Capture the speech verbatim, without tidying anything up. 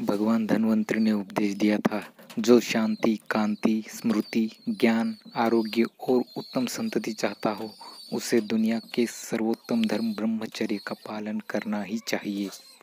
भगवान धन्वंतरि ने उपदेश दिया था, जो शांति, कांति, स्मृति, ज्ञान, आरोग्य और उत्तम संतति चाहता हो, उसे दुनिया के सर्वोत्तम धर्म ब्रह्मचर्य का पालन करना ही चाहिए।